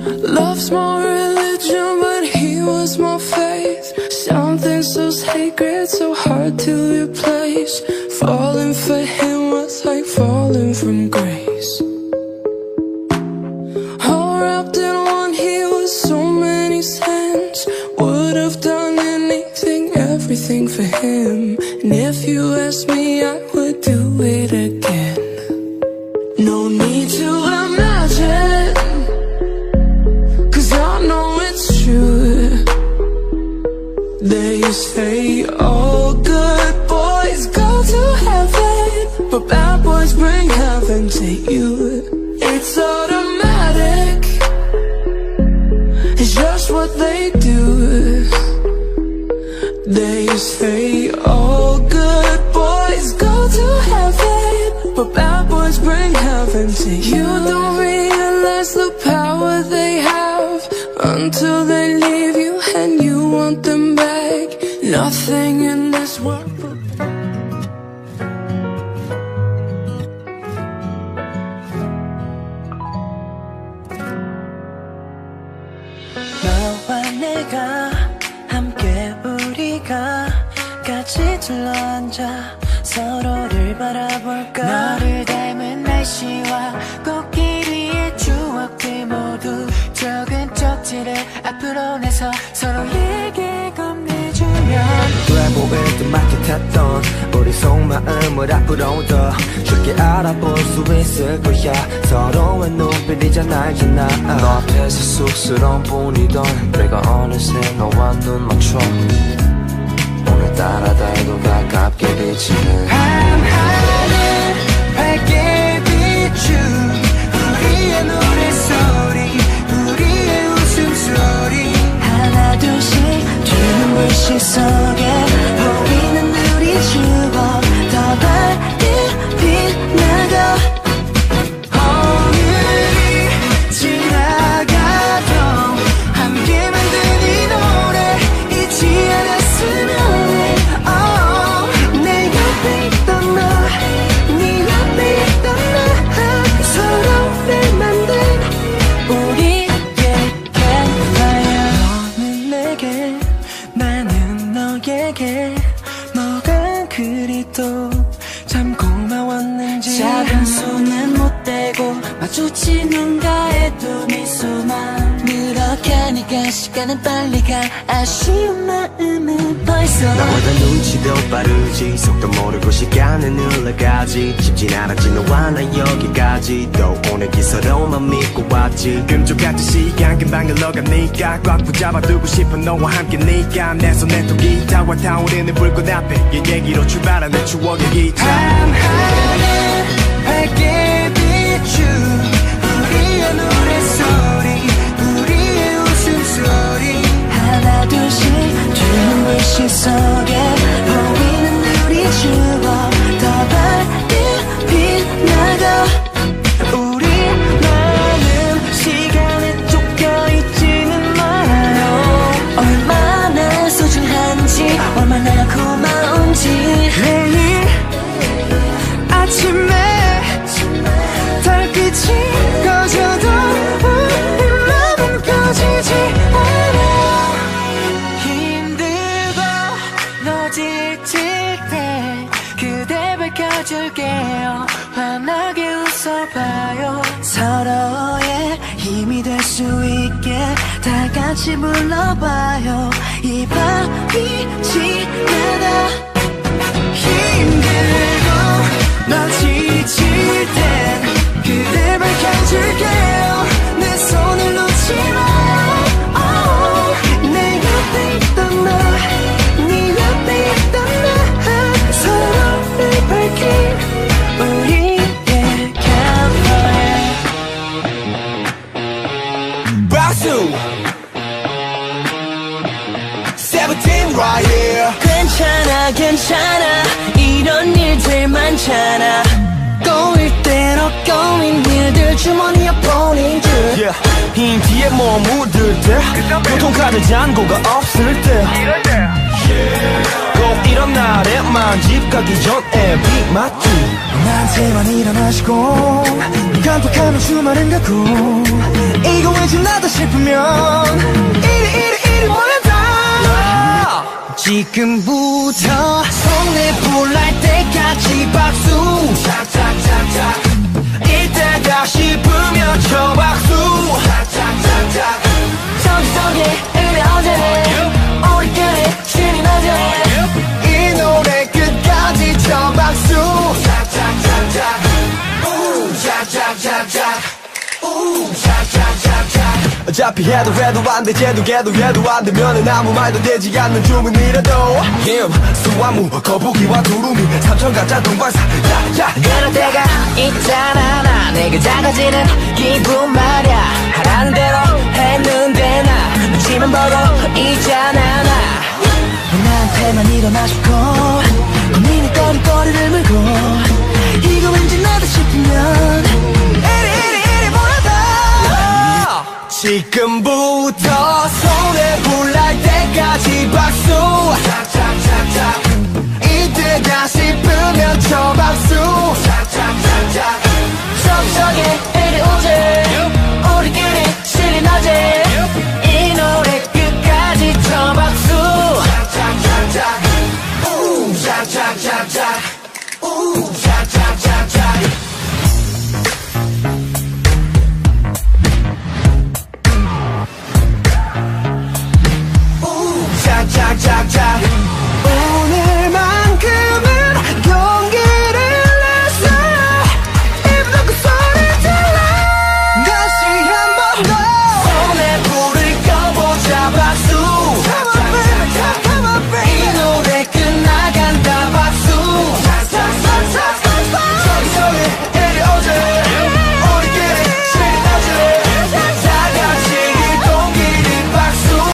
Love's my religion, but he was my faith. Something so sacred, so hard to replace. Falling for him was like falling from grace. All wrapped in one, he was so many sins. Would have done anything, everything for him. And if you ask me, I would do it again. No need to imagine, 'cause I know it's true. They say all good boys go to heaven, but bad boys bring heaven to you. It's automatic, it's just what they do. They say all good boys go to heaven, but bad boys bring heaven to you. You don't realize the power they have until they leave you and you want them back. Nothing in this world. 너와 내가 함께 우리가 같이 둘러앉아 서로를 바라볼까. 너를 닮은 날씨와 꽃길이의 추억들 모두 적은 쪽지를 앞으로 내서 서로에게 건네주면 그래 보일 듯 막듯했던 우리 속마음을 앞으로 더 쉽게 알아볼 수 있을 거야. 서로의 눈빛이잖아 알잖아. 너 앞에서 쑥스러운 뿐이던 내가 어느새 너와 눈 맞춰 오늘따라 달도 가깝게 비치는 밤하늘 밝게 비춘 우리의 노래소리 우리의 웃음소리 하나 둘씩 주는 불빛 속에 보이는 우리 추억 더 밝게 빛나고 오늘이 지나가도 함께 만든 이 노래 잊지 않았으면 해. 내 옆에 있던 너, 네 옆에 있던 나 서로를 만든 우리의 campfire. 너는 내게 나는 너에게 뭐가 그리 또 참 고마웠는지 작은 손은 못 대고 마주친 눈가에 두 미소만 그렇게 하니까 시간은 빨리 가 아쉬운 마음은 벌써 나보다 눈치도 빠르지 속도 모르고 시간은 흘러가지 쉽진 않았지 너와 나 여기까지 또 오늘기 서로만 믿고 왔지 금쪽같은 시간 금방 흘러가니까 꽉 붙잡아두고 싶은 너와 함께니까 내 손에 또 기타와 타오르는 불꽃 앞에 이 얘기로 출발하는 추억의 기차 밤하늘 밝게 비춘 우리의 노래소리 우리의 웃음소리 하나 둘씩 주는 불빛 속에 보이는 우리 추억 더 밝게 빛나고 우리만은 시간에 쫓겨있지는 말아요. 얼마나 소중한지 얼마나 고마운지 매일 아침에 달빛이 꺼져도 우리 맘은 꺼지지 않아. 힘들고 너 지칠 때 그대 밝혀줄게요. 환하게 웃어봐요. 서로의 힘이 될 수 있게 다 같이 불러봐요. 이 밤이 지나다 힘들고 너 지칠 땐 그대 밝혀줄게요. 내 손을 놓지 마요. 내 옆에 있던 너, 네 옆에 있던 나 서로를 밝힌 우리의 campfire. 박수 17 right here. 괜찮아 괜찮아 이런 일들 많잖아. 꼬일 대로 꼬인 일들 주머니에 보낸 줄 yeah. 힘 뒤에 뭐 묻을 때 교통카드 잔고가 없을 때 꼭 이런 날에만 집 가기 전에 비 맞지. 나한테만 일어나시고 깜빡하면 주말은 가고 이거 왠지 나 다시 싶으면 이리 몰려다 지금부터 손에 불날 때까지 박수 착착착착 이때다 싶으면 쳐 박수 착착착착 저기 이래 어제네 우리끼리 신이 나죠 이 노래 끝까지 쳐 박수 착착착착 착착착착 어차피 해도 안돼 쟤도 해도 안 되면은 아무 말도 되지 않는 주문이라도 수화무 거북이와 두루미 삼천가짜 동반사 그럴 때가 있잖아 나 내가 작아지는 기분 말야 하라는 대로 했는데 나 눈치만 보고 있잖아 나 나한테만 일어나 싶고 고민이 거리를 물고 이거 왠지 나다 싶으면 이리 몰아다 지금부터 손에 불날 때까지 박수 착착착착 이때다 싶으면 쳐 박수 착착착착 저기 이리 오지